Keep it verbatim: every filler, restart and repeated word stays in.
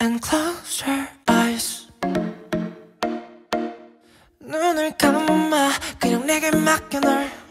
and close your eyes. 눈을 감아 그냥 내게 맡겨 널